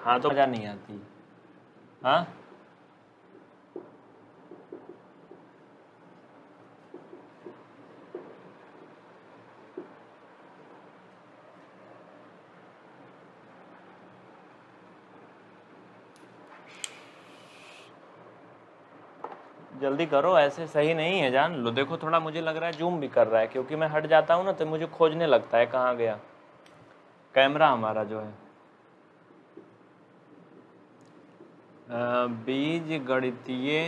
हाँ तो मजा नहीं आती। हाँ जल्दी करो, ऐसे सही नहीं है जान लो। देखो थोड़ा मुझे लग रहा है जूम भी कर रहा है, क्योंकि मैं हट जाता हूँ ना तो मुझे खोजने लगता है कहाँ गया कैमरा हमारा जो है। बीज गणितीय,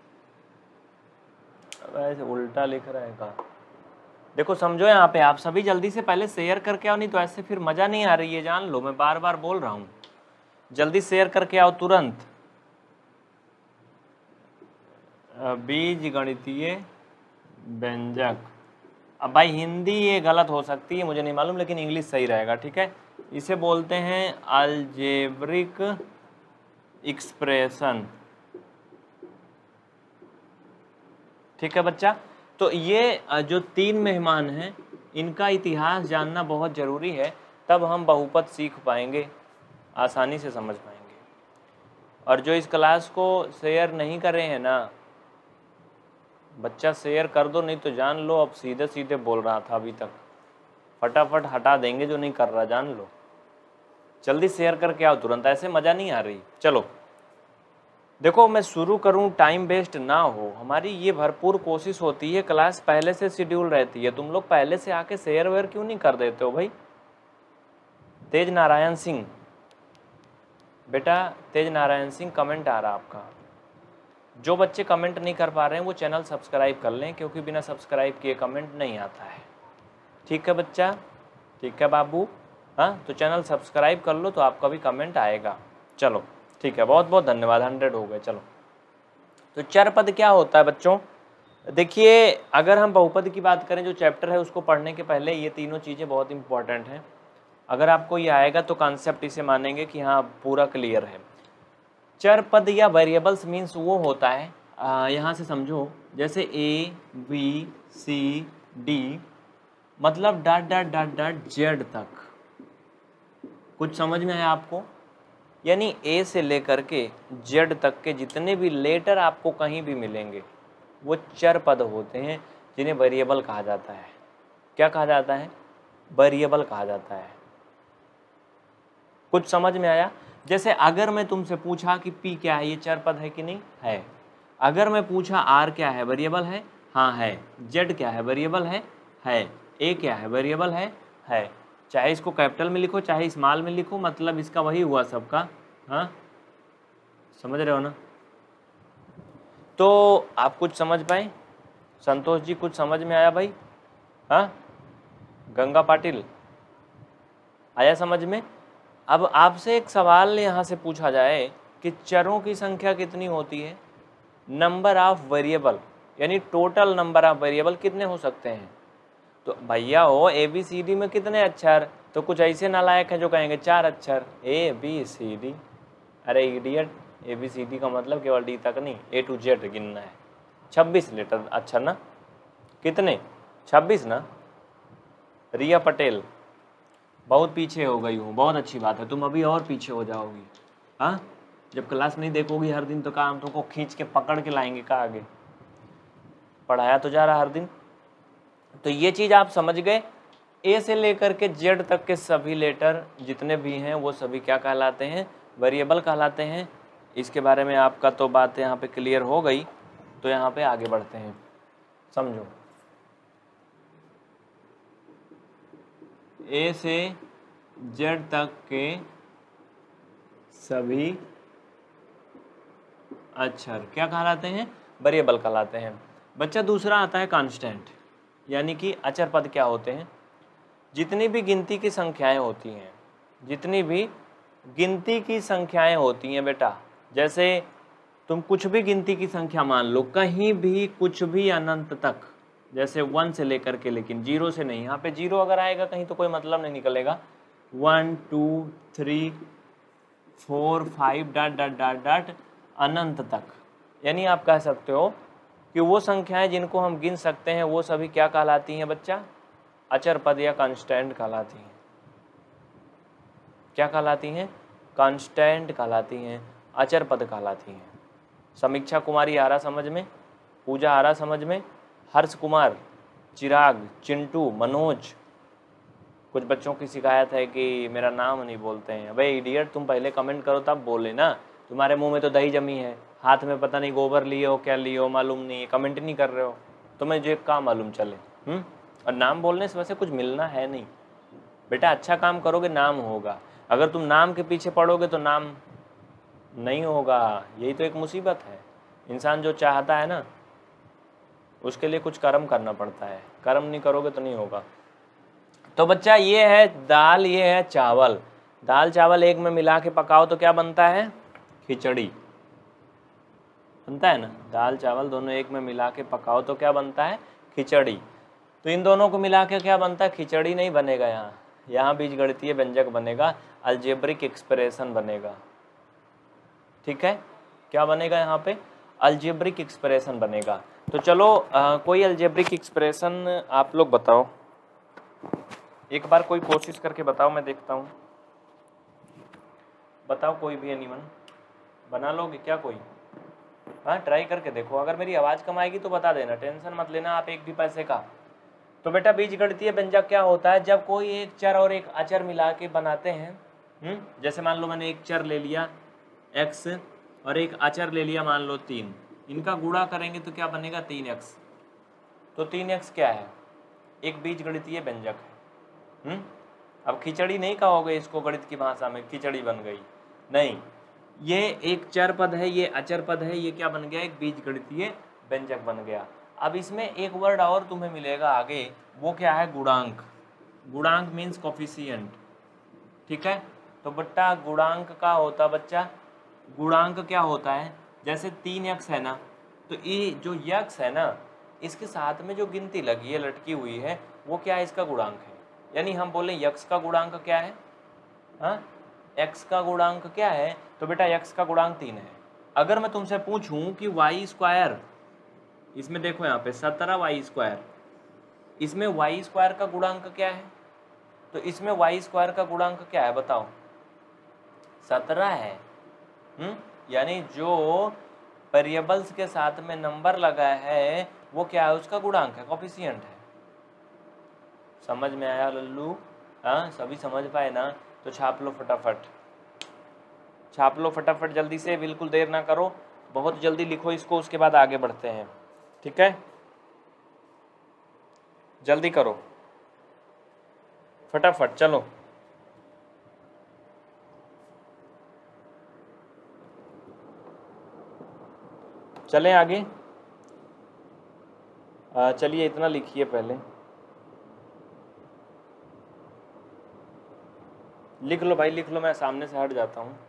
वैसे उल्टा लिख रहा है का। देखो समझो यहाँ पे आप सभी जल्दी से पहले शेयर करके आओ, नहीं तो ऐसे फिर मज़ा नहीं आ रही है जान लो। मैं बार बार बोल रहा हूँ, जल्दी शेयर करके आओ तुरंत। बीज गणितीय व्यंजक, अब भाई हिंदी ये गलत हो सकती है मुझे नहीं मालूम, लेकिन इंग्लिश सही रहेगा, ठीक है। इसे बोलते हैं अलजेब्रिक एक्सप्रेशन, ठीक है बच्चा। तो ये जो 3 मेहमान हैं इनका इतिहास जानना बहुत ज़रूरी है, तब हम बहुपद सीख पाएंगे, आसानी से समझ पाएंगे। और जो इस क्लास को शेयर नहीं कर रहे हैं ना बच्चा, शेयर कर दो, नहीं तो जान लो अब सीधे सीधे बोल रहा था अभी तक, फटाफट हटा देंगे जो नहीं कर रहा, जान लो। जल्दी शेयर करके आओ तुरंत, ऐसे मज़ा नहीं आ रही। चलो देखो मैं शुरू करूं, टाइम वेस्ट ना हो, हमारी ये भरपूर कोशिश होती है, क्लास पहले से शेड्यूल रहती है, तुम लोग पहले से आके शेयर वेयर क्यों नहीं कर देते हो भाई। तेज नारायण सिंह, बेटा तेज नारायण सिंह कमेंट आ रहा आपका। जो बच्चे कमेंट नहीं कर पा रहे हैं वो चैनल सब्सक्राइब कर लें, क्योंकि बिना सब्सक्राइब किए कमेंट नहीं आता है, ठीक है बच्चा, ठीक है बाबू। हाँ तो चैनल सब्सक्राइब कर लो तो आपका भी कमेंट आएगा। चलो ठीक है, बहुत बहुत धन्यवाद, 100 हो गए। चलो तो चरपद क्या होता है बच्चों, देखिए अगर हम बहुपद की बात करें जो चैप्टर है उसको पढ़ने के पहले ये तीनों चीज़ें बहुत इंपॉर्टेंट हैं। अगर आपको ये आएगा तो कॉन्सेप्ट इसे मानेंगे कि हाँ पूरा क्लियर है। चरपद या वेरिएबल्स मीन्स वो होता है, यहाँ से समझो, जैसे A B C D मतलब dot dot dot dot Z तक, कुछ समझ में है आपको। यानी A से लेकर के जेड तक के जितने भी लेटर आपको कहीं भी मिलेंगे वो चर पद होते हैं, जिन्हें वेरिएबल कहा जाता है। क्या कहा जाता है, वेरिएबल कहा जाता है। कुछ समझ में आया। जैसे अगर मैं तुमसे पूछा कि P क्या है, ये चर पद है कि नहीं है। अगर मैं पूछा R क्या है, वेरिएबल है, हाँ है। Z क्या है, वेरिएबल है। A क्या है, वेरिएबल है। चाहे इसको कैपिटल में लिखो चाहे स्मॉल में लिखो, मतलब इसका वही हुआ सबका। हाँ समझ रहे हो ना। तो आप कुछ समझ पाए, संतोष जी कुछ समझ में आया भाई। हाँ गंगा पाटिल आया समझ में। अब आपसे एक सवाल यहाँ से पूछा जाए कि चरों की संख्या कितनी होती है, नंबर ऑफ वेरिएबल, यानी टोटल नंबर ऑफ वेरिएबल कितने हो सकते हैं। तो भैया हो ABCD में कितने अक्षर, तो कुछ ऐसे नालायक हैं जो कहेंगे 4 अक्षर ABCD। अरे इडियट, ABCD का मतलब केवल D तक नहीं, A to Z गिनना है। 26 लेटर अक्षर ना, कितने 26 ना। रिया पटेल बहुत पीछे हो गई हूँ, बहुत अच्छी बात है, तुम अभी और पीछे हो जाओगी। हाँ जब क्लास नहीं देखोगी हर दिन तो काम तुमको खींच के पकड़ के लाएंगे का आगे, पढ़ाया तो जा रहा हर दिन। तो ये चीज़ आप समझ गए, A से लेकर के Z तक के सभी लेटर जितने भी हैं वो सभी क्या कहलाते हैं, वेरिएबल कहलाते हैं। इसके बारे में आपका तो बात यहाँ पे क्लियर हो गई, तो यहाँ पे आगे बढ़ते हैं। समझो A से Z तक के सभी अक्षर क्या कहलाते हैं, वेरिएबल कहलाते हैं। बच्चा दूसरा आता है कांस्टेंट, यानी कि अचर पद क्या होते हैं, जितनी भी गिनती की संख्याएं होती हैं, जितनी भी गिनती की संख्याएं होती हैं बेटा, जैसे तुम कुछ भी गिनती की संख्या मान लो, कहीं भी कुछ भी अनंत तक, जैसे 1 से लेकर के, लेकिन 0 से नहीं। यहाँ पे 0 अगर आएगा कहीं तो कोई मतलब नहीं निकलेगा। 1 2 3 4 5 डॉट डॉट डॉट डॉट अनंत तक, यानी आप कह सकते हो कि वो संख्याएं जिनको हम गिन सकते हैं वो सभी क्या कहलाती हैं बच्चा, अचर पद या कांस्टेंट कहलाती हैं। क्या कहलाती हैं, कांस्टेंट कहलाती हैं, अचर पद कहलाती हैं। समीक्षा कुमारी आ रहा समझ में, पूजा आ रहा समझ में, हर्ष कुमार, चिराग, चिंटू, मनोज। कुछ बच्चों की शिकायत है कि मेरा नाम नहीं बोलते हैं। अबे इडियट, तुम पहले कमेंट करो तब बोले ना। तुम्हारे मुंह में तो दही जमी है, हाथ में पता नहीं गोबर लिए हो क्या लिए हो मालूम नहीं है, कमेंट नहीं कर रहे हो, तुम्हें जो काम मालूम चले। और नाम बोलने से वैसे कुछ मिलना है नहीं बेटा, अच्छा काम करोगे नाम होगा, अगर तुम नाम के पीछे पड़ोगे तो नाम नहीं होगा। यही तो एक मुसीबत है। इंसान जो चाहता है ना उसके लिए कुछ कर्म करना पड़ता है, कर्म नहीं करोगे तो नहीं होगा। तो बच्चा ये है दाल, ये है चावल। दाल चावल एक में मिला के पकाओ तो क्या बनता है? खिचड़ी बनता है ना। दाल चावल दोनों एक में मिला के पकाओ तो क्या बनता है? खिचड़ी। तो इन दोनों को मिला के क्या बनता है? खिचड़ी नहीं बनेगा। यहाँ बीजगणितीय व्यंजक बनेगा, अलजेब्रिक एक्सप्रेशन बनेगा। ठीक है, क्या बनेगा यहाँ पे? अलजेब्रिक एक्सप्रेशन बनेगा। तो चलो कोई अलजेब्रिक एक्सप्रेशन आप लोग बताओ, एक बार कोई कोशिश करके बताओ, मैं देखता हूँ। बताओ कोई भी एनीवन, बना लोगे क्या कोई? हाँ ट्राई करके देखो, अगर मेरी आवाज़ कम आएगी तो बता देना, टेंशन मत लेना आप एक भी पैसे का। तो बेटा बीजगणितीय व्यंजक क्या होता है? जब कोई एक चर और एक अचर मिला के बनाते हैं। जैसे मान लो मैंने एक चर ले लिया x और एक अचर ले लिया मान लो 3, इनका गुणा करेंगे तो क्या बनेगा? 3x। तो 3x क्या है? एक बीजगणितीय व्यंजक है। अब खिचड़ी नहीं कहोगे इसको गणित की भाषा में, खिचड़ी बन गई नहीं, ये एक चर पद है, ये अचर पद है, ये क्या बन गया? एक बीजगणितीय व्यंजक बन गया। अब इसमें एक वर्ड और तुम्हें मिलेगा आगे, वो क्या है? गुणांक। गुणांक मीन्स कोफिशिएंट। ठीक है, तो बट्टा गुणांक का होता बच्चा, गुणांक क्या होता है? जैसे 3x है ना, तो ये जो यक्स है ना, इसके साथ में जो गिनती लगी है, लटकी हुई है, वो क्या है? इसका गुणांक है। यानी हम बोले यक्स का गुणांक क्या है? हाँ, x का गुणांक क्या है? तो बेटा x का गुणांक 3 है। अगर मैं तुमसे पूछूं कि y स्क्वायर, इसमें देखो यहाँ पे 17y स्क्वायर, इसमें y स्क्वायर का गुणांक क्या है? तो इसमें y स्क्वायर का गुणांक क्या है बताओ? 17 है। यानी जो वेरिएबल्स के साथ में नंबर लगा है वो क्या है? उसका गुणांक है, कोफिशिएंट है। समझ में आया लल्लू? हाँ सभी समझ पाए ना? तो छाप लो फटाफट, छाप लो फटाफट जल्दी से, बिल्कुल देर ना करो, बहुत जल्दी लिखो इसको, उसके बाद आगे बढ़ते हैं। ठीक है, जल्दी करो फटाफट, चलो। चलें आगे। चलिए इतना लिखिए पहले, लिख लो भाई लिख लो, मैं सामने से हट जाता हूँ।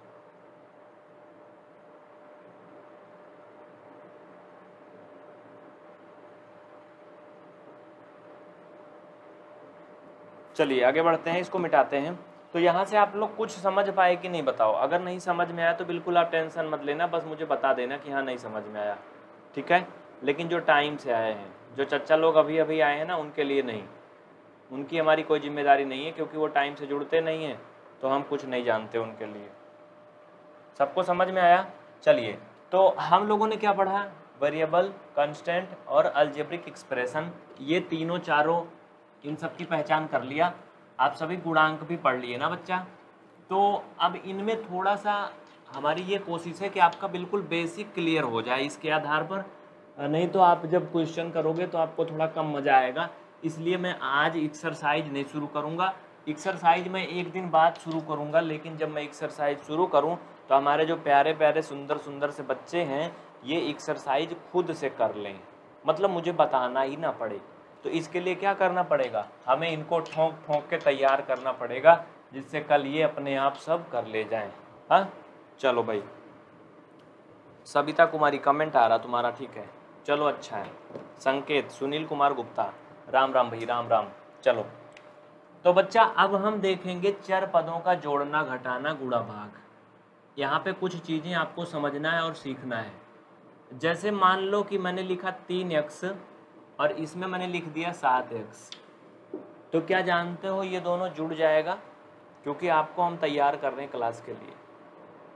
चलिए आगे बढ़ते हैं, इसको मिटाते हैं। तो यहाँ से आप लोग कुछ समझ पाए कि नहीं बताओ? अगर नहीं समझ में आया तो बिल्कुल आप टेंशन मत लेना, बस मुझे बता देना कि हाँ नहीं समझ में आया। ठीक है, लेकिन जो टाइम से आए हैं, जो चच्चा लोग अभी अभी आए हैं ना, उनके लिए नहीं, उनकी हमारी कोई जिम्मेदारी नहीं है, क्योंकि वो टाइम से जुड़ते नहीं हैं, तो हम कुछ नहीं जानते उनके लिए। सबको समझ में आया? चलिए, तो हम लोगों ने क्या पढ़ा? वेरिएबल, कांस्टेंट और अलजेब्रिक एक्सप्रेशन, ये तीनों चारों, इन सब की पहचान कर लिया। आप सभी गुणांक भी पढ़ लिए ना बच्चा? तो अब इनमें थोड़ा सा हमारी ये कोशिश है कि आपका बिल्कुल बेसिक क्लियर हो जाए इसके आधार पर, नहीं तो आप जब क्वेश्चन करोगे तो आपको थोड़ा कम मज़ा आएगा। इसलिए मैं आज एक्सरसाइज नहीं शुरू करूँगा, एक्सरसाइज मैं एक दिन बाद शुरू करूँगा, लेकिन जब मैं एक्सरसाइज शुरू करूँ तो हमारे जो प्यारे प्यारे सुंदर सुंदर से बच्चे हैं ये एक्सरसाइज खुद से कर लें, मतलब मुझे बताना ही ना पड़े। तो इसके लिए क्या करना पड़ेगा? हमें इनको ठोंक ठोंक के तैयार करना पड़ेगा, जिससे कल ये अपने आप सब कर ले जाएं। हाँ चलो भाई, सविता कुमारी कमेंट आ रहा तुम्हारा, ठीक है चलो अच्छा है। संकेत, सुनील कुमार गुप्ता, राम राम भाई, राम राम। चलो तो बच्चा अब हम देखेंगे चर पदों का जोड़ना, घटाना, गुणा, भाग। यहाँ पे कुछ चीज़ें आपको समझना है और सीखना है। जैसे मान लो कि मैंने लिखा 3x और इसमें मैंने लिख दिया 7x, तो क्या जानते हो ये दोनों जुड़ जाएगा? क्योंकि आपको हम तैयार कर रहे हैं क्लास के लिए।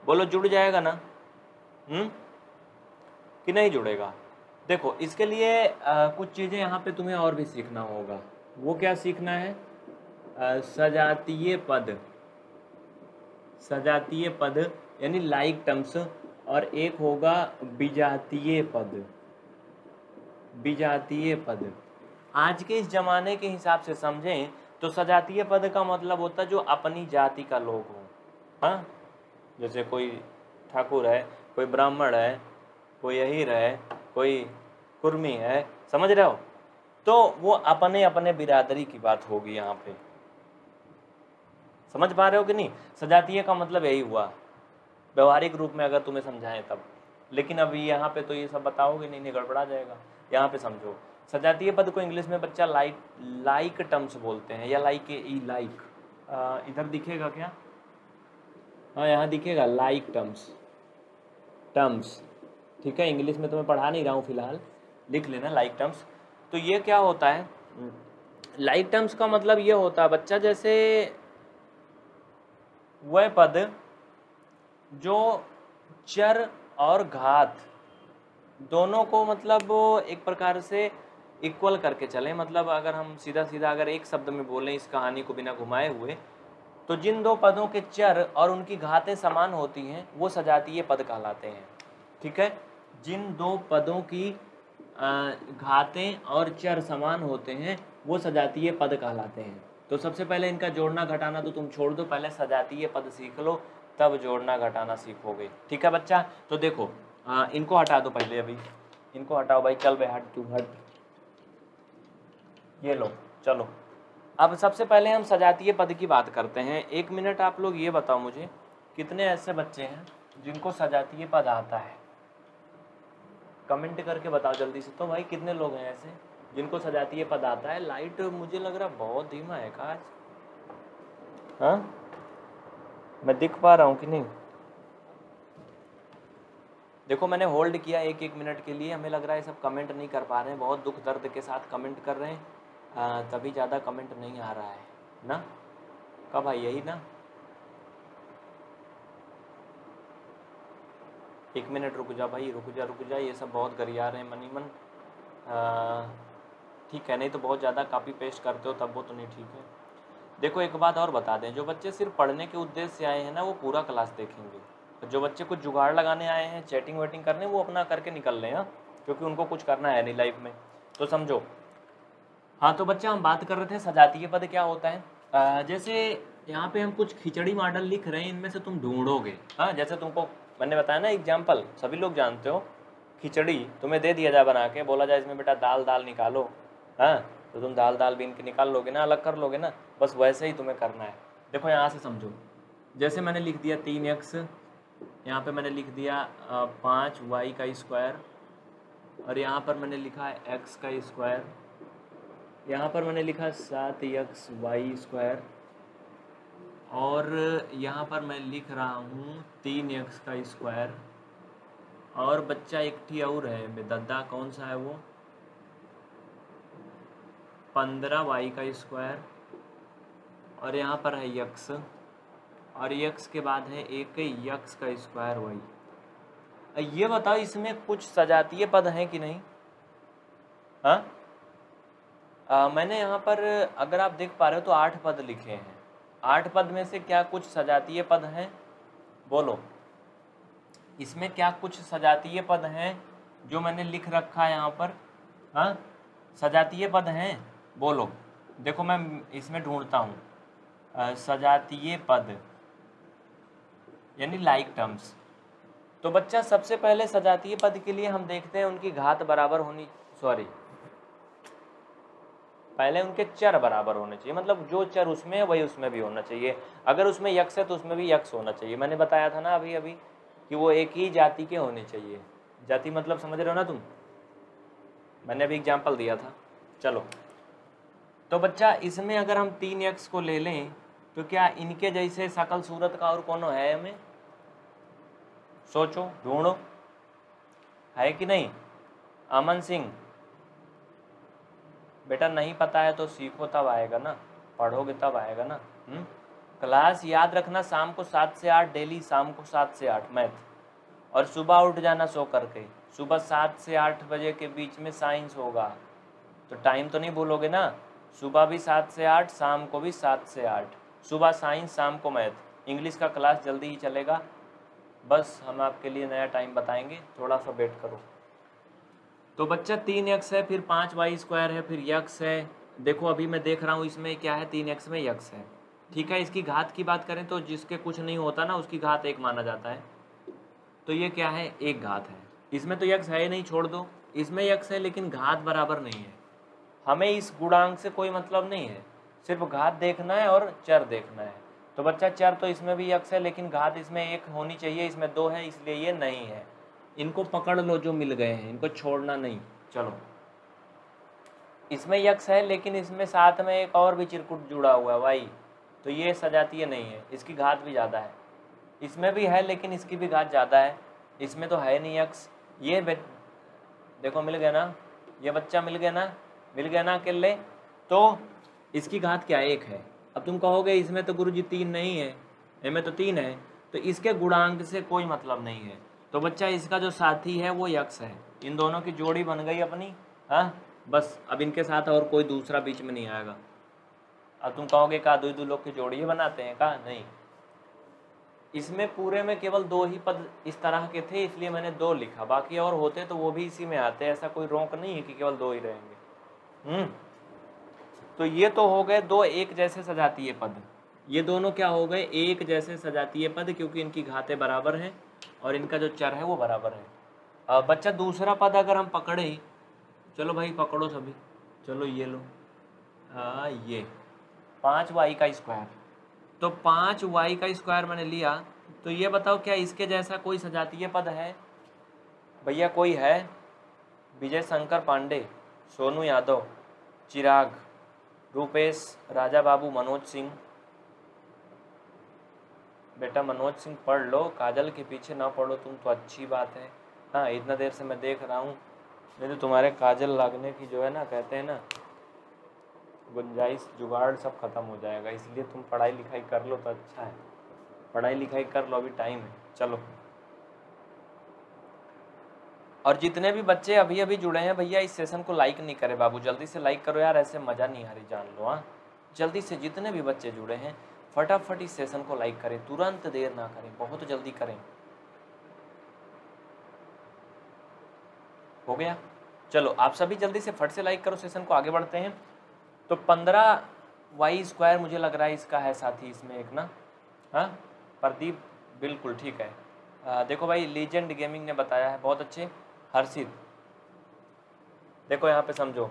बोलो जुड़ जाएगा ना? कि नहीं जुड़ेगा? देखो इसके लिए कुछ चीज़ें यहाँ पे तुम्हें और भी सीखना होगा। वो क्या सीखना है? सजातीय पद, सजातीय पद यानी लाइक टर्म्स, और एक होगा विजातीय पद, विजातीय पद। आज के इस जमाने के हिसाब से समझें तो सजातीय पद का मतलब होता है जो अपनी जाति का लोग हो। हाँ, जैसे कोई ठाकुर है, कोई ब्राह्मण है, कोई अहीर है, कोई कुर्मी है, समझ रहे हो? तो वो अपने अपने बिरादरी की बात होगी यहाँ पे। समझ पा रहे हो कि नहीं? सजातीय का मतलब यही हुआ व्यवहारिक रूप में अगर तुम्हें समझाएं तब। लेकिन अभी यहाँ पे तो ये सब बताओगे नहीं, गड़बड़ा जाएगा। यहाँ पे समझो, सजातीय पद को इंग्लिश में बच्चा लाइक टर्म्स बोलते हैं, या लाइक इधर दिखेगा क्या? हाँ यहाँ दिखेगा लाइक टर्म्स। ठीक है, इंग्लिश में तो मैं पढ़ा नहीं रहा हूँ फिलहाल, लिख लेना लाइक टर्म्स। तो ये क्या होता है? लाइक टर्म्स का मतलब ये होता है बच्चा, जैसे वह पद जो चर और घात दोनों को मतलब एक प्रकार से इक्वल करके चले। मतलब अगर हम सीधा सीधा अगर एक शब्द में बोलें इस कहानी को बिना घुमाए हुए, तो जिन दो पदों के चर और उनकी घातें समान होती हैं वो सजातीय पद कहलाते हैं। ठीक है, जिन दो पदों की घातें और चर समान होते हैं वो सजातीय पद कहलाते हैं। तो सबसे पहले इनका जोड़ना घटाना तो तुम छोड़ दो, पहले सजातीय पद सीख लो, तब जोड़ना घटाना सीखोगे। ठीक है बच्चा? तो देखो इनको हटा दो पहले, अभी इनको हटाओ भाई, चल बे हट, तू हट, ये लो। चलो अब सबसे पहले हम सजातीय पद की बात करते हैं। 1 मिनट आप लोग ये बताओ मुझे, कितने ऐसे बच्चे हैं जिनको सजातीय पद आता है? कमेंट करके बताओ जल्दी से। तो भाई कितने लोग हैं ऐसे जिनको सजातीय पद आता है? लाइट मुझे लग रहा बहुत धीमा है का आज? हाँ, मैं दिख पा रहा हूँ कि नहीं? देखो मैंने होल्ड किया 1-1 मिनट के लिए, हमें लग रहा है सब कमेंट नहीं कर पा रहे हैं, बहुत दुख दर्द के साथ कमेंट कर रहे हैं, तभी ज़्यादा कमेंट नहीं आ रहा है ना? कब भाई, यही ना? 1 मिनट रुक जा भाई, रुक जा, ये सब बहुत गरिया रहे हैं मनी मन। ठीक है, नहीं तो बहुत ज़्यादा कॉपी पेस्ट करते हो तब वो तो नहीं ठीक है। देखो एक बात और बता दें, जो बच्चे सिर्फ पढ़ने के उद्देश्य से आए हैं ना वो पूरा क्लास देखेंगे, जो बच्चे कुछ जुगाड़ लगाने आए हैं, चैटिंग वेटिंग करने, वो अपना करके निकल रहे हैं, क्योंकि उनको कुछ करना है नहीं लाइफ में, तो समझो। हाँ तो बच्चा हम बात कर रहे थे सजातीय पद क्या होता है। जैसे यहाँ पे हम कुछ खिचड़ी मॉडल लिख रहे हैं, इनमें से तुम ढूंढोगे। हाँ, जैसे तुमको मैंने बताया ना एग्जाम्पल, सभी लोग जानते हो। खिचड़ी तुम्हें दे दिया जाए बना के, बोला जाए इसमें बेटा दाल निकालो, हाँ तो तुम दाल बीन के निकाल लोगे ना, अलग कर लोगे ना, बस वैसे ही तुम्हें करना है। देखो यहाँ से समझो, जैसे मैंने लिख दिया 3x, यहाँ पे मैंने लिख दिया 5y का स्क्वायर, और यहाँ पर मैंने लिखा है x का स्क्वायर, यहाँ पर मैंने लिखा 7xy स्क्वायर, और यहाँ पर मैं लिख रहा हूँ 3x का स्क्वायर, और बच्चा एक ठी और है बेदद्दा, कौन सा है वो, 15y का स्क्वायर, और यहाँ पर है यक्स, और यक्स के बाद है एक यक्स का स्क्वायर y। ये बताओ इसमें कुछ सजातीय पद हैं कि नहीं? हाँ, मैंने यहाँ पर अगर आप देख पा रहे हो तो 8 पद लिखे हैं। 8 पद में से क्या कुछ सजातीय पद हैं? बोलो, इसमें क्या कुछ सजातीय पद हैं जो मैंने लिख रखा है यहाँ पर? हाँ, सजातीय पद हैं, बोलो। देखो मैं इसमें ढूंढता हूँ सजातीय पद यानी लाइक टर्म्स। तो बच्चा सबसे पहले सजातीय पद के लिए हम देखते हैं उनकी घात बराबर होनी, पहले उनके चर बराबर होने चाहिए, मतलब जो चर उसमें है वही उसमें भी होना चाहिए। अगर उसमें यक्स है तो उसमें भी यक्स होना चाहिए। मैंने बताया था ना अभी कि वो एक ही जाति के होने चाहिए। जाति मतलब समझ रहे हो ना तुम? मैंने अभी एग्जाम्पल दिया था। चलो तो बच्चा इसमें अगर हम 3x को ले लें तो क्या इनके जैसे शकल सूरत का और कौन है हमें? सोचो, ढूंढो, है कि नहीं? अमन सिंह, बेटा नहीं पता है तो सीखो, तब आएगा ना, पढ़ोगे तब आएगा ना। क्लास याद रखना शाम को 7 से 8 डेली, शाम को 7 से 8 मैथ, और सुबह उठ जाना सो करके। सुबह 7 से 8 बजे के बीच में साइंस होगा, तो टाइम तो नहीं भूलोगे ना। सुबह भी 7 से 8, शाम को भी 7 से 8, सुबह साइंस शाम को मैथ। इंग्लिश का क्लास जल्दी ही चलेगा, बस हम आपके लिए नया टाइम बताएंगे, थोड़ा सा वेट करो। तो बच्चा 3x है, फिर 5y² है, फिर यक्स है। देखो अभी मैं देख रहा हूँ इसमें क्या है, 3x में यक्स है, ठीक है। इसकी घात की बात करें तो जिसके कुछ नहीं होता ना उसकी घात 1 माना जाता है, तो ये क्या है, 1 घात है। इसमें तो यक्स है ही नहीं, छोड़ दो। इसमें यक्स है लेकिन घात बराबर नहीं है। हमें इस गुणांक से कोई मतलब नहीं है, सिर्फ घात देखना है और चर देखना है। तो बच्चा चर तो इसमें भी यक्स है लेकिन घात इसमें 1 होनी चाहिए, इसमें 2 है, इसलिए ये नहीं है। इनको पकड़ लो जो मिल गए हैं, इनको छोड़ना नहीं। चलो, इसमें यक्स है लेकिन इसमें साथ में एक और भी चिरकुट जुड़ा हुआ है वाई, तो ये सजातीय नहीं है, इसकी घात भी ज़्यादा है। इसमें भी है लेकिन इसकी भी घात ज़्यादा है, इसमें तो है नहीं यक्स। ये देखो मिल गया ना, ये बच्चा मिल गया ना अकेले। तो इसकी घात क्या 1 है। अब तुम कहोगे इसमें तो गुरुजी 3 नहीं है, इनमें तो 3 है, तो इसके गुणांक से कोई मतलब नहीं है। तो बच्चा इसका जो साथी है वो यक्स है, इन दोनों की जोड़ी बन गई अपनी। हाँ बस, अब इनके साथ और कोई दूसरा बीच में नहीं आएगा। अब तुम कहोगे का दो लोग की जोड़ी बनाते हैं, का नहीं। इसमें पूरे में केवल 2 ही पद इस तरह के थे, इसलिए मैंने 2 लिखा, बाकी और होते तो वो भी इसी में आते, ऐसा कोई रोक नहीं है कि केवल 2 ही रहेंगे। तो ये तो हो गए 2 एक जैसे सजातीय पद। ये दोनों क्या हो गए, एक जैसे सजातीय पद, क्योंकि इनकी घातें बराबर हैं और इनका जो चर है वो बराबर है। बच्चा दूसरा पद अगर हम पकड़े, चलो भाई पकड़ो सभी, चलो ये लो, ये 5y²। तो 5y² मैंने लिया, तो ये बताओ क्या इसके जैसा कोई सजातीय पद है भैया? कोई है? विजय शंकर पांडे, सोनू यादव, चिराग, रूपेश, राजा बाबू, मनोज सिंह। बेटा मनोज सिंह पढ़ लो, काजल के पीछे ना पढ़ो तुम तो अच्छी बात है। हाँ इतना देर से मैं देख रहा हूँ, नहीं तो तुम्हारे काजल लगने की जो है ना, कहते हैं ना गुंजाइश, जुगाड़ सब खत्म हो जाएगा, इसलिए तुम पढ़ाई लिखाई कर लो तो अच्छा है। पढ़ाई लिखाई कर लो, अभी टाइम है। चलो, और जितने भी बच्चे अभी अभी जुड़े हैं भैया इस सेशन को लाइक नहीं करे बाबू, जल्दी से लाइक करो यार, ऐसे मज़ा नहीं आ रही, जान लो। हाँ जल्दी से, जितने भी बच्चे जुड़े हैं फटाफट इस सेशन को लाइक करें, तुरंत देर ना करें, बहुत जल्दी करें। हो गया? चलो आप सभी जल्दी से फट से लाइक करो, सेशन को आगे बढ़ते हैं। तो 15y² मुझे लग रहा है इसका है साथी, इसमें एक ना। हाँ प्रदीप बिल्कुल ठीक है। देखो भाई लीजेंड गेमिंग ने बताया है, बहुत अच्छे। हर्षित देखो यहाँ पे समझो,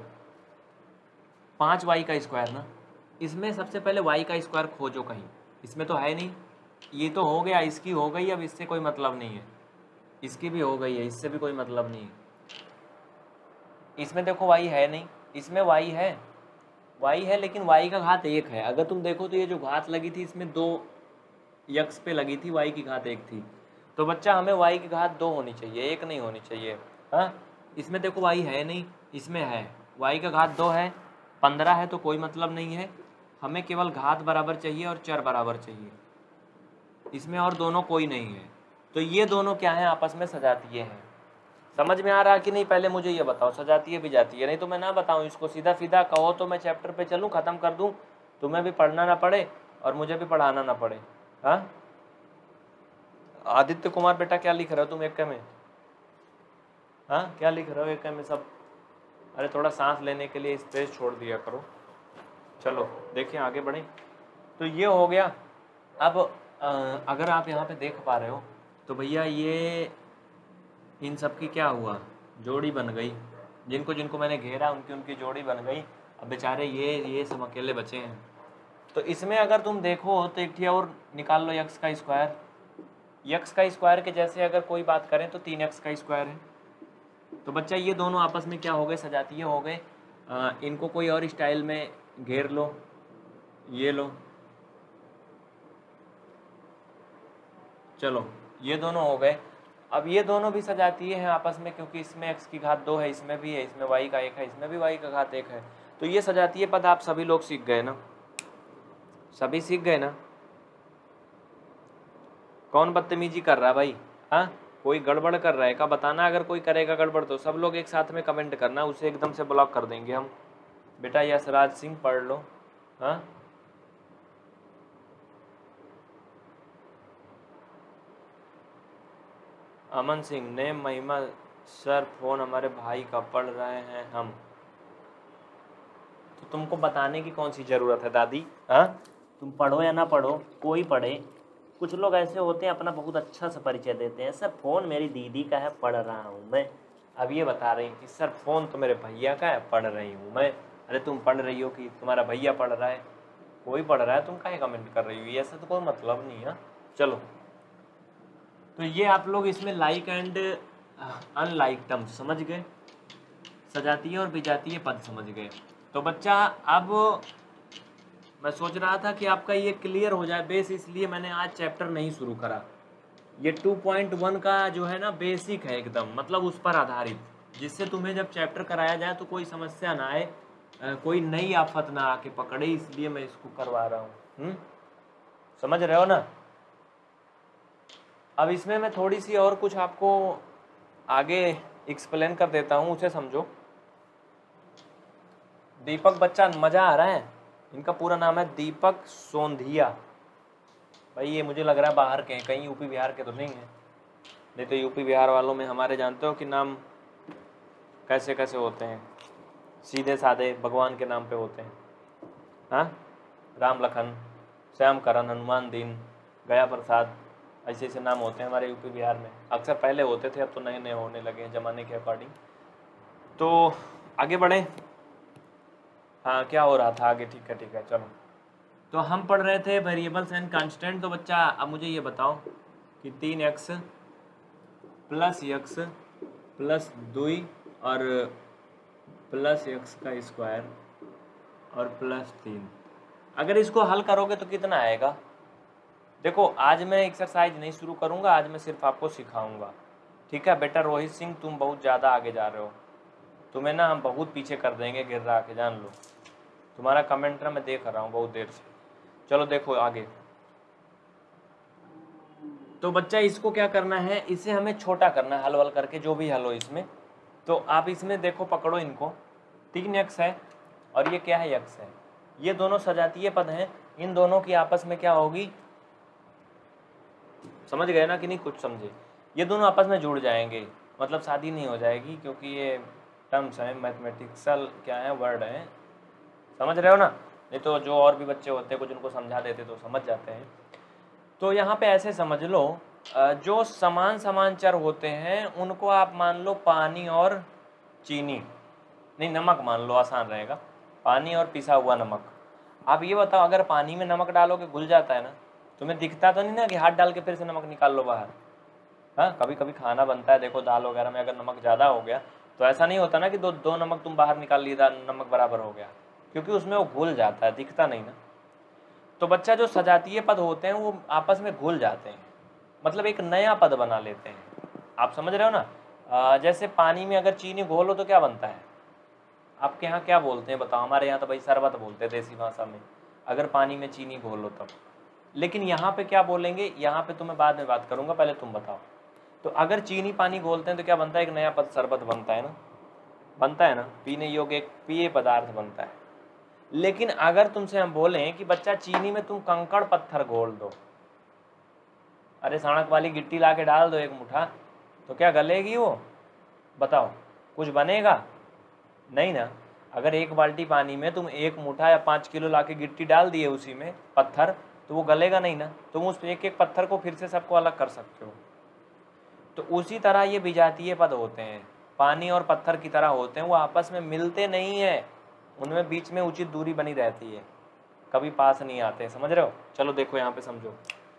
5y² ना, इसमें सबसे पहले y² खोजो कहीं, इसमें तो है नहीं, ये तो हो गया, इसकी हो गई, अब इससे कोई मतलब नहीं है, इसकी भी हो गई है, इससे भी कोई मतलब नहीं है। इसमें देखो y है नहीं, इसमें y है लेकिन y का घात 1 है। अगर तुम देखो तो ये जो घात लगी थी इसमें 2 यक्स पे लगी थी, y की घात 1 थी। तो बच्चा हमें y की घात 2 होनी चाहिए, 1 नहीं होनी चाहिए। हाँ इसमें देखो y है नहीं, इसमें है, y का घात 2 है, 15 है, तो कोई मतलब नहीं है। हमें केवल घात बराबर चाहिए और चर बराबर चाहिए, इसमें और दोनों कोई नहीं है। तो ये दोनों क्या है, आपस में सजातीय हैं। समझ में आ रहा कि नहीं? पहले मुझे ये बताओ, सजातीय भी जाती है, नहीं तो मैं ना बताऊं इसको, सीधा सीधा कहो तो मैं चैप्टर पे चलूं, ख़त्म कर दूं, तुम्हें भी पढ़ना ना पड़े और मुझे भी पढ़ाना ना पड़े। हाँ आदित्य कुमार बेटा क्या लिख रहे हो तुम एक में? हाँ क्या लिख रहे हो एक में सब? अरे थोड़ा सांस लेने के लिए स्पेस छोड़ दिया करो। चलो देखिए आगे बढ़ें। तो ये हो गया। अब अगर आप यहाँ पे देख पा रहे हो तो भैया ये इन सब की क्या हुआ, जोड़ी बन गई, जिनको जिनको मैंने घेरा उनकी उनकी जोड़ी बन गई। अब बेचारे ये सब अकेले बचे हैं। तो इसमें अगर तुम देखो तो एक ठीक और निकाल लो, x²। x² के जैसे अगर कोई बात करें तो 3x² है। तो बच्चा ये दोनों आपस में क्या हो गए, सजातीय हो गए। इनको कोई और स्टाइल में घेर लो, ये लो, चलो ये दोनों हो गए। अब ये दोनों भी सजातीय हैं आपस में, क्योंकि इसमें x की घात 2 है, इसमें भी है, इसमें y का 1 है, इसमें भी y का घात 1 है। तो ये सजातीय पद आप सभी लोग सीख गए ना, सभी सीख गए ना? कौन बदतमीजी कर रहा है भाई? हाँ, कोई गड़बड़ कर रहा है क्या? बताना, अगर कोई करेगा गड़बड़ तो सब लोग एक साथ में कमेंट करना, उसे एकदम से ब्लॉक कर देंगे हम। बेटा यशराज सिंह पढ़ लो। हाँ, अमन सिंह ने महिमा सर फोन हमारे भाई का पढ़ रहे हैं हम। तो तुमको बताने की कौन सी ज़रूरत है दादी? हाँ, तुम पढ़ो या ना पढ़ो, कोई पढ़े। कुछ लोग ऐसे होते हैं अपना बहुत अच्छा सा परिचय देते हैं, सर फ़ोन मेरी दीदी का है, पढ़ रहा हूँ मैं। अब ये बता रही कि सर फ़ोन तो मेरे भैया का है, पढ़ रही हूँ मैं। अरे तुम पढ़ रही हो कि तुम्हारा भैया पढ़ रहा है? कोई पढ़ रहा है, तुम काहे कमेंट कर रही हो? ऐसा तो कोई मतलब नहीं है। चलो, तो ये आप लोग इसमें लाइक एंड अनलाइक टर्म्स समझ गए, सजातीय और विजातीय पद समझ गए। तो बच्चा अब मैं सोच रहा था कि आपका ये क्लियर हो जाए बेस, इसलिए मैंने आज चैप्टर नहीं शुरू करा। ये 2.1 का जो है ना बेसिक है एकदम, मतलब उस पर आधारित, जिससे तुम्हें जब चैप्टर कराया जाए तो कोई समस्या ना आए, कोई नई आफत ना आके पकड़े, इसलिए मैं इसको करवा रहा हूँ। समझ रहे हो ना? अब इसमें मैं थोड़ी सी और कुछ आपको आगे एक्सप्लेन कर देता हूँ, उसे समझो। दीपक बच्चा मज़ा आ रहा है? इनका पूरा नाम है दीपक सोंधिया। भाई ये मुझे लग रहा है बाहर के हैं, कहीं यूपी बिहार के तो नहीं हैं। नहीं तो यूपी बिहार वालों में हमारे जानते हो कि नाम कैसे कैसे होते हैं, सीधे साधे भगवान के नाम पे होते हैं। हाँ, राम लखन, श्याम करण, हनुमान दीन, गया प्रसाद, ऐसे ऐसे नाम होते हैं हमारे यूपी बिहार में। अक्सर पहले होते थे, अब तो नए नए होने लगे हैं ज़माने के अकॉर्डिंग। तो आगे बढ़ें। हाँ, क्या हो रहा था आगे? ठीक है चलो। तो हम पढ़ रहे थे वेरिएबल्स एंड कांस्टेंट। तो बच्चा अब मुझे ये बताओ कि 3x प्लस x प्लस 2 और प्लस x का स्क्वायर और प्लस 3, अगर इसको हल करोगे तो कितना आएगा? देखो, आज मैं एक्सरसाइज नहीं शुरू करूँगा, आज मैं सिर्फ आपको सिखाऊंगा। ठीक है बेटा रोहित सिंह, तुम बहुत ज़्यादा आगे जा रहे हो, तुम्हें ना हम बहुत पीछे कर देंगे गिर रहा के, जान लो। तुम्हारा कमेंट ना मैं देख रहा हूँ बहुत देर से। चलो देखो आगे। तो बच्चा इसको क्या करना है, इसे हमें छोटा करना है हल वल करके, जो भी हल हो इसमें। तो आप इसमें देखो, पकड़ो इनको, 3x है और ये क्या है, x है। ये दोनों सजातीय पद हैं, इन दोनों की आपस में क्या होगी? समझ गए ना कि नहीं? कुछ समझे? ये दोनों आपस में जुड़ जाएंगे, मतलब शादी नहीं हो जाएगी, क्योंकि ये टर्म्स हैं, मैथमेटिक्सल क्या है, वर्ड हैं। समझ रहे हो ना? नहीं तो जो और भी बच्चे होते हैं कुछ उनको समझा देते तो समझ जाते हैं। तो यहाँ पे ऐसे समझ लो, जो समान समान चर होते हैं उनको आप मान लो पानी और चीनी, नहीं नमक मान लो, आसान रहेगा, पानी और पिसा हुआ नमक। आप ये बताओ, अगर पानी में नमक डालोगे घुल जाता है ना? तुम्हें दिखता तो नहीं ना कि हाथ डाल के फिर से नमक निकाल लो बाहर? हाँ, कभी कभी खाना बनता है, देखो दाल वगैरह में अगर नमक ज़्यादा हो गया तो ऐसा नहीं होता ना कि दो नमक तुम बाहर निकाल लिए, नमक बराबर हो गया, क्योंकि उसमें वो घुल जाता है, दिखता नहीं ना। तो बच्चा जो सजातीय पद होते हैं वो आपस में घुल जाते हैं, मतलब एक नया पद बना लेते हैं। आप समझ रहे हो ना? जैसे पानी में अगर चीनी घोलो तो क्या बनता है? आपके यहाँ क्या बोलते हैं बताओ? हमारे यहाँ तो भाई शरबत बोलते हैं देसी भाषा में, अगर पानी में चीनी घोलो तब। लेकिन यहाँ पे क्या बोलेंगे, यहाँ पे तो मैं बाद में बात करूँगा, पहले तुम बताओ। तो अगर चीनी पानी घोलते हैं तो क्या बनता है? एक नया पद शरबत बनता है ना, बनता है ना, पीने योग्य एक पेय पदार्थ बनता है। लेकिन अगर तुमसे हम बोलें कि बच्चा चीनी में तुम कंकड़ पत्थर घोल दो, अरे सड़क वाली गिट्टी ला के डाल दो एक मुठा, तो क्या गलेगी वो? बताओ, कुछ बनेगा? नहीं ना। अगर एक बाल्टी पानी में तुम एक मुठा या 5 किलो ला के गिट्टी डाल दिए उसी में पत्थर, तो वो गलेगा नहीं ना। तुम उस एक एक पत्थर को फिर से सबको अलग कर सकते हो। तो उसी तरह ये विजातीय पद होते हैं, पानी और पत्थर की तरह होते हैं, वो आपस में मिलते नहीं हैं, उनमें बीच में उचित दूरी बनी रहती है, कभी पास नहीं आते। समझ रहे हो? चलो देखो यहाँ पे समझो।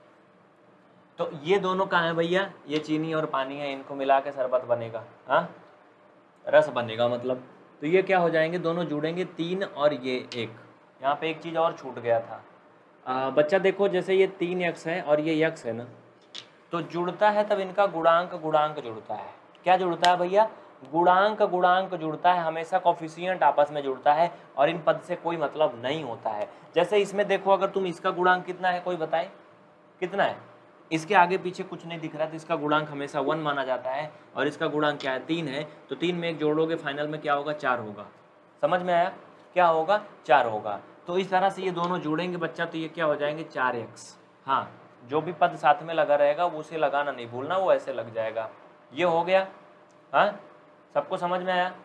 तो ये दोनों कहाँ हैं भैया? ये चीनी और पानी है, इनको मिला के शरबत बनेगा, हाँ, रस बनेगा मतलब। तो ये क्या हो जाएंगे, दोनों जुड़ेंगे 3 और ये 1। यहाँ पे एक चीज़ और छूट गया था। बच्चा देखो, जैसे ये 3x है और ये x है ना, तो जुड़ता है तब इनका गुणांक गुणांक जुड़ता है। क्या जुड़ता है भैया? गुणांक गुणांक जुड़ता है, हमेशा कोफिशिएंट आपस में जुड़ता है, और इन पद से कोई मतलब नहीं होता है। जैसे इसमें देखो, अगर तुम इसका गुणांक कितना है कोई बताए? कितना है? इसके आगे पीछे कुछ नहीं दिख रहा तो इसका गुणांक हमेशा 1 माना जाता है, और इसका गुणांक क्या है 3 है, तो 3 में 1 जोड़ोगे फाइनल में क्या होगा 4 होगा। समझ में आया, क्या होगा 4 होगा। तो इस तरह से ये दोनों जुड़ेंगे बच्चा, तो ये क्या हो जाएंगे 4x। हाँ, जो भी पद साथ में लगा रहेगा वो उसे लगाना नहीं भूलना, वो ऐसे लग जाएगा। ये हो गया, हाँ सबको समझ में आया।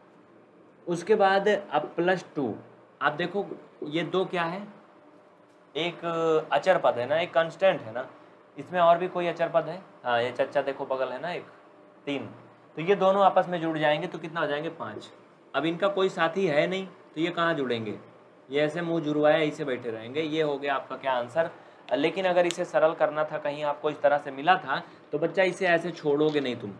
उसके बाद अब +2, आप देखो ये 2 क्या है, एक अचर पद है ना, एक कांस्टेंट है ना, इसमें और भी कोई अचर पद है, हाँ ये चच्चा देखो बगल है ना एक 3, तो ये दोनों आपस में जुड़ जाएंगे तो कितना हो जाएंगे 5। अब इनका कोई साथी है नहीं तो ये कहाँ जुड़ेंगे, ये ऐसे मुंह जुड़वाए ऐसे बैठे रहेंगे। ये हो गया आपका क्या आंसर। लेकिन अगर इसे सरल करना था, कहीं आपको इस तरह से मिला था, तो बच्चा इसे ऐसे छोड़ोगे नहीं तुम।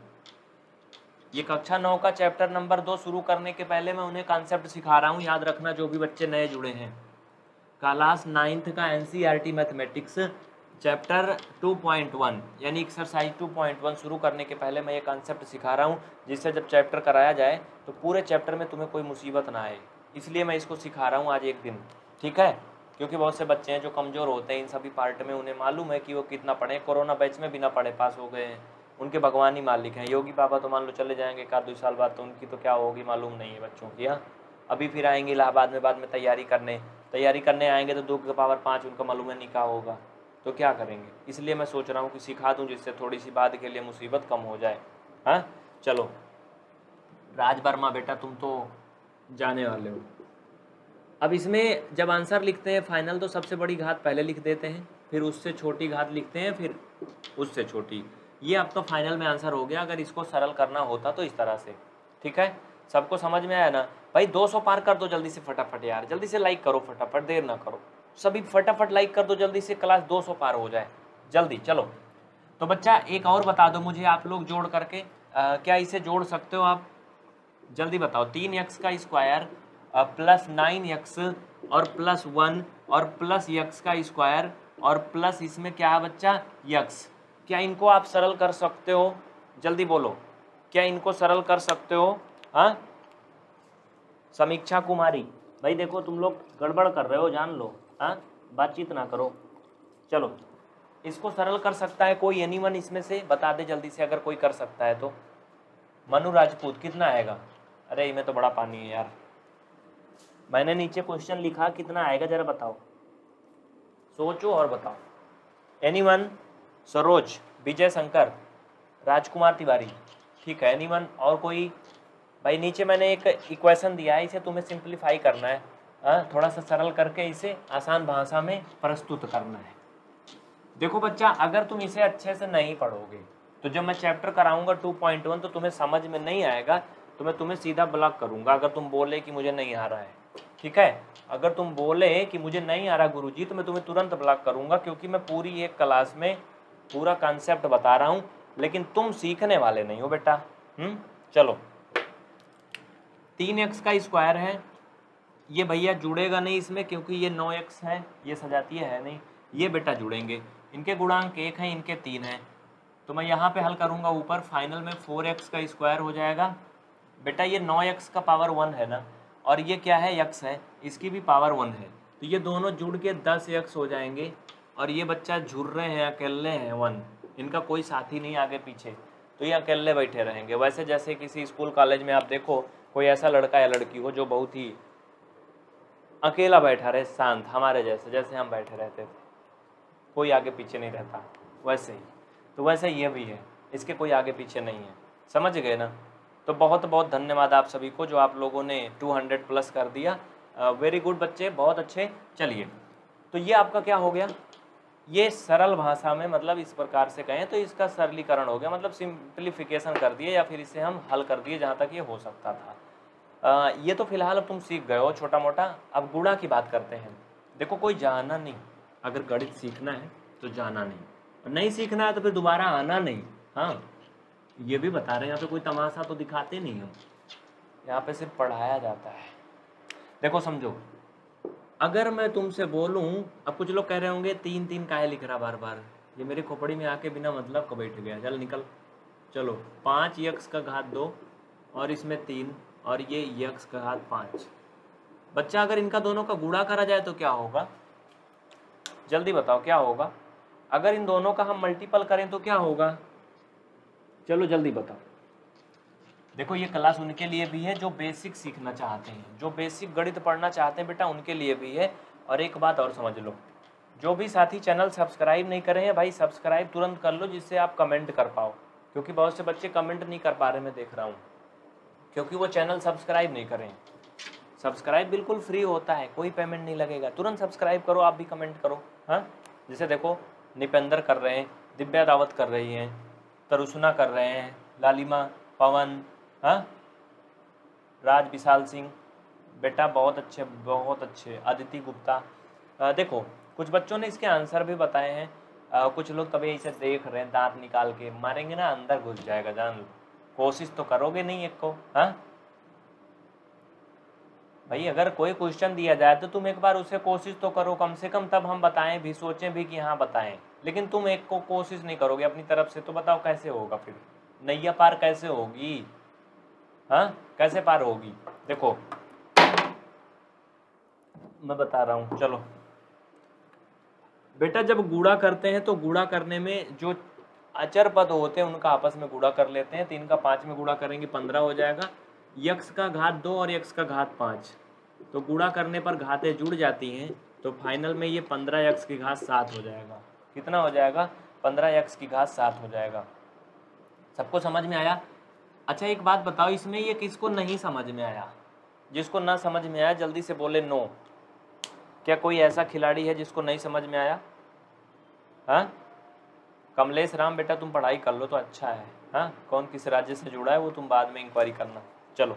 ये कक्षा 9 का चैप्टर नंबर 2 शुरू करने के पहले मैं उन्हें कॉन्सेप्ट सिखा रहा हूँ, याद रखना जो भी बच्चे नए जुड़े हैं। क्लास 9th का NCERT मैथमेटिक्स चैप्टर 2.1 यानी एक्सरसाइज 2.1 शुरू करने के पहले मैं ये कॉन्सेप्ट सिखा रहा हूँ, जिससे जब चैप्टर कराया जाए तो पूरे चैप्टर में तुम्हें कोई मुसीबत ना आए, इसलिए मैं इसको सिखा रहा हूँ आज एक दिन, ठीक है। क्योंकि बहुत से बच्चे हैं जो कमज़ोर होते हैं इन सभी पार्ट में, उन्हें मालूम है कि वो कितना पढ़े, कोरोना बैच में बिना पढ़े पास हो गए हैं, उनके भगवान ही मालिक हैं। योगी बाबा तो मान लो चले जाएंगे 1-2 साल बाद, तो उनकी तो क्या होगी मालूम नहीं है बच्चों की। हाँ, अभी फिर आएंगे इलाहाबाद में बाद में तैयारी करने आएंगे तो 2 की पावर 5 उनका मालूम है निकाह होगा, तो क्या करेंगे। इसलिए मैं सोच रहा हूँ कि सिखा दूँ, जिससे थोड़ी सी बाद के लिए मुसीबत कम हो जाए। हाँ चलो, राज वर्मा बेटा तुम तो जाने वाले हो। अब इसमें जब आंसर लिखते हैं फाइनल, तो सबसे बड़ी घात पहले लिख देते हैं, फिर उससे छोटी घात लिखते हैं, फिर उससे छोटी। ये आपका फाइनल में आंसर हो गया। अगर इसको सरल करना होता तो इस तरह से, ठीक है। सबको समझ में आया ना भाई। 200 पार कर दो जल्दी से फटाफट यार, जल्दी से लाइक करो फटाफट, देर ना करो, सभी फटाफट लाइक कर दो जल्दी से, क्लास 200 पार हो जाए जल्दी। चलो तो बच्चा एक और बता दो मुझे आप लोग जोड़ करके, क्या इसे जोड़ सकते हो आप, जल्दी बताओ। 3x का स्क्वायर प्लस 9x और प्लस 1 और प्लस x का स्क्वायर और प्लस इसमें क्या है बच्चा x, क्या इनको आप सरल कर सकते हो? जल्दी बोलो, क्या इनको सरल कर सकते हो? हाँ समीक्षा कुमारी, भाई देखो तुम लोग गड़बड़ कर रहे हो, जान लो। हाँ बातचीत ना करो। चलो इसको सरल कर सकता है कोई, एनीवन इसमें से बता दे जल्दी से, अगर कोई कर सकता है तो। मनु राजपूत, कितना आएगा? अरे इनमें तो बड़ा पानी है यार, मैंने नीचे क्वेश्चन लिखा, कितना आएगा जरा बताओ, सोचो और बताओ। एनीवन? सरोज, विजय शंकर, राजकुमार तिवारी, ठीक है। एनीवन और कोई? भाई नीचे मैंने एक इक्वेशन दिया है, इसे तुम्हें सिंप्लीफाई करना है, थोड़ा सा सरल करके इसे आसान भाषा में प्रस्तुत करना है। देखो बच्चा, अगर तुम इसे अच्छे से नहीं पढ़ोगे तो जब मैं चैप्टर कराऊंगा 2.1 तो तुम्हें समझ में नहीं आएगा, तो मैं तुम्हें सीधा ब्लॉक करूंगा अगर तुम बोले कि मुझे नहीं आ रहा है, ठीक है। अगर तुम बोले कि मुझे नहीं आ रहा गुरुजी, तो मैं तुम्हें तुरंत ब्लॉक करूंगा, क्योंकि मैं पूरी एक क्लास में पूरा कॉन्सेप्ट बता रहा हूँ, लेकिन तुम सीखने वाले नहीं हो बेटा। चलो 3x का स्क्वायर है, ये भैया जुड़ेगा नहीं इसमें, क्योंकि ये 9x है, ये सजातीय है नहीं, ये बेटा जुड़ेंगे। इनके गुणांक 1 हैं, इनके 3 हैं, तो मैं यहाँ पे हल करूँगा ऊपर, फाइनल में 4x का स्क्वायर हो जाएगा। बेटा ये 9x का पावर 1 है ना, और ये क्या है x है, इसकी भी पावर 1 है, तो ये दोनों जुड़ के 10x हो जाएंगे। और ये बच्चा झुर रहे हैं, अकेले हैं 1, इनका कोई साथी नहीं आगे पीछे, तो ये अकेले बैठे रहेंगे। वैसे जैसे किसी स्कूल कॉलेज में आप देखो कोई ऐसा लड़का या लड़की हो जो बहुत ही अकेला बैठा रहे, शांत, हमारे जैसे, जैसे हम बैठे रहते थे, कोई आगे पीछे नहीं रहता, वैसे ही। तो वैसे ये भी है, इसके कोई आगे पीछे नहीं है, समझ गए ना। तो बहुत बहुत धन्यवाद आप सभी को जो आप लोगों ने 200 प्लस कर दिया, वेरी गुड बच्चे, बहुत अच्छे। चलिए तो ये आपका क्या हो गया, ये सरल भाषा में मतलब इस प्रकार से कहें तो इसका सरलीकरण हो गया, मतलब सिंप्लीफिकेशन कर दिए, या फिर इसे हम हल कर दिए जहाँ तक ये हो सकता था। ये तो फिलहाल अब तुम सीख गए हो छोटा मोटा। अब गुणा की बात करते हैं। देखो कोई जाना नहीं, अगर गणित सीखना है तो जाना नहीं, नहीं सीखना है तो फिर दोबारा आना नहीं। हाँ ये भी बता रहे हैं, यहाँ पे कोई तमाशा तो दिखाते नहीं हम, यहाँ पे सिर्फ पढ़ाया जाता है। देखो समझो, अगर मैं तुमसे बोलूं, अब कुछ लोग कह रहे होंगे 3 काहे लिख रहा बार बार, ये मेरी खोपड़ी में आके बिना मतलब का बैठ गया, चल निकल। चलो 5x का घात 2 और इसमें 3 और ये x का घात 5। बच्चा अगर इनका दोनों का गुणा करा जाए तो क्या होगा, जल्दी बताओ क्या होगा? अगर इन दोनों का हम मल्टीपल करें तो क्या होगा, चलो जल्दी बताओ। देखो ये क्लास उनके लिए भी है जो बेसिक सीखना चाहते हैं, जो बेसिक गणित पढ़ना चाहते हैं बेटा, उनके लिए भी है। और एक बात और समझ लो, जो भी साथी चैनल सब्सक्राइब नहीं करे हैं भाई, सब्सक्राइब तुरंत कर लो, जिससे आप कमेंट कर पाओ, क्योंकि बहुत से बच्चे कमेंट नहीं कर पा रहे, मैं देख रहा हूँ, क्योंकि वो चैनल सब्सक्राइब नहीं करें। सब्सक्राइब बिल्कुल फ्री होता है, कोई पेमेंट नहीं लगेगा, तुरंत सब्सक्राइब करो, आप भी कमेंट करो। हाँ, जैसे देखो निपेंद्र कर रहे हैं, दिव्या रावत कर रही हैं, तरुषना कर रहे हैं, लालिमा, पवन, हाँ, राज विशाल सिंह, बेटा बहुत अच्छे बहुत अच्छे, अदिति गुप्ता। देखो कुछ बच्चों ने इसके आंसर भी बताए हैं, कुछ लोग कभी इसे देख रहे हैं, दांत निकाल के मारेंगे ना अंदर घुस जाएगा, जान लो। कोशिश तो करोगे नहीं एक को, हाँ भाई, अगर कोई क्वेश्चन दिया जाए तो तुम एक बार उसे कोशिश तो करो कम से कम, तब हम बताएं भी, सोचें भी कि हाँ बताएं। लेकिन तुम एक को कोशिश नहीं करोगे अपनी तरफ से, तो बताओ कैसे होगा, फिर नैया पार कैसे होगी, हाँ कैसे पार होगी। देखो मैं बता रहा हूँ, चलो बेटा, जब गुणा करते हैं तो गुणा करने में जो अचर पद होते हैं उनका आपस में गुणा कर लेते हैं। 3 का 5 में गुणा करेंगे 15 हो जाएगा, यक्स का घात 2 और यक्स का घात 5, तो गुणा करने पर घातें जुड़ जाती हैं, तो फाइनल में ये 15 यक्स की घात 7 हो जाएगा। कितना हो जाएगा, 15 यक्स की घात 7 हो जाएगा। सबको समझ में आया? अच्छा एक बात बताओ, इसमें ये किसको नहीं समझ में आया? जिसको ना समझ में आया जल्दी से बोले नो। क्या कोई ऐसा खिलाड़ी है जिसको नहीं समझ में आया? हाँ कमलेश राम बेटा तुम पढ़ाई कर लो तो अच्छा है। हाँ कौन किस राज्य से जुड़ा है वो तुम बाद में इंक्वायरी करना। चलो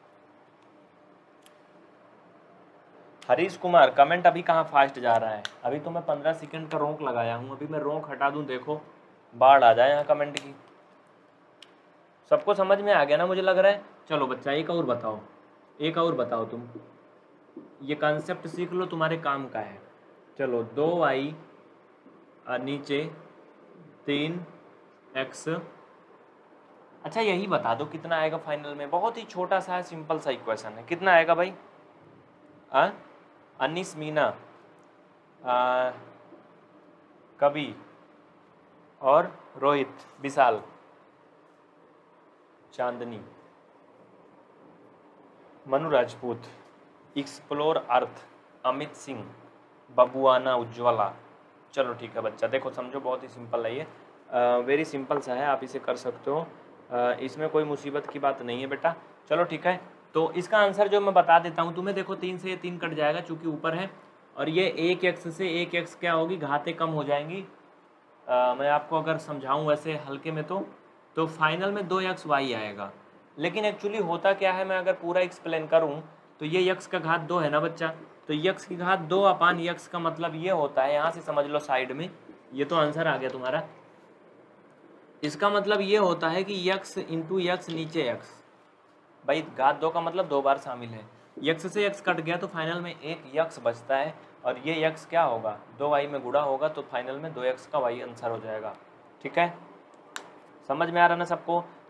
हरीश कुमार, कमेंट अभी कहाँ फास्ट जा रहा है, अभी तो मैं 15 सेकंड का रोक लगाया हूँ, अभी मैं रोक हटा दूँ, देखो बाढ़ आ जाए यहाँ कमेंट की। सबको समझ में आ गया ना मुझे लग रहा है। चलो बच्चा एक और बताओ, एक और बताओ तुम, ये कॉन्सेप्ट सीख लो, तुम्हारे काम का है। चलो 2y नीचे 3x, अच्छा यही बता दो कितना आएगा फाइनल में, बहुत ही छोटा सा है, सिंपल सा इक्वेशन है। कितना आएगा भाई? अनीस मीना, कवि और रोहित, विशाल, चांदनी, मनु राजपूत, एक्सप्लोर अर्थ, अमित सिंह, बबुआना, उज्ज्वला। चलो ठीक है बच्चा, देखो समझो बहुत ही सिंपल है ये, वेरी सिंपल सा है, आप इसे कर सकते हो, इसमें कोई मुसीबत की बात नहीं है बेटा। चलो ठीक है, तो इसका आंसर जो मैं बता देता हूँ तुम्हें। देखो 3 से ये 3 कट जाएगा चूंकि ऊपर है, और ये 1x से 1x क्या होगी, घातें कम हो जाएंगी। मैं आपको अगर समझाऊँ वैसे हल्के में तो फाइनल में 2xy आएगा। लेकिन एक्चुअली होता क्या है, मैं अगर पूरा एक्सप्लेन करूँ तो ये यक्स का घात 2 है ना बच्चा, तो यक्स की घात 2 अपान यक्स का मतलब ये होता है, यहाँ से समझ लो साइड में, ये तो आंसर आ गया तुम्हारा। इसका मतलब ये होता है कि यक्स इंटू यक्स नीचे यक्स, भाई घात 2 का मतलब 2 बार शामिल है, यक्स से यक्स कट गया तो फाइनल में एक यक्स बचता है, और ये यक्स क्या होगा, 2y में गुणा होगा, तो फाइनल में 2x का y आंसर हो जाएगा। ठीक है, समझ में आ रहा ना सबको?